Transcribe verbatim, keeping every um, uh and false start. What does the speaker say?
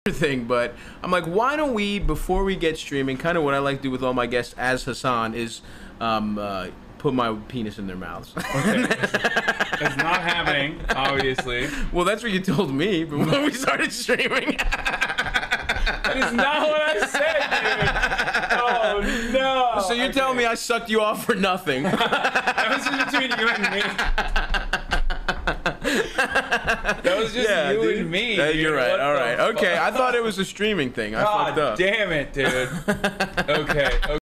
thing, but I'm like, why don't we, before we get streaming, kind of what I like to do with all my guests as Hasan is um, uh, put my penis in their mouths. Okay. It's not happening, obviously. Well, that's what you told me when we started streaming. That is not what I said, dude. Oh, no. So you're okay. telling me I sucked you off for nothing. That was just between you and me. That was just yeah, you dude. and me. Yeah, you're dude. right. What All right. fuck? Okay. I thought it was a streaming thing. I God fucked up. damn it, dude. Okay. Okay.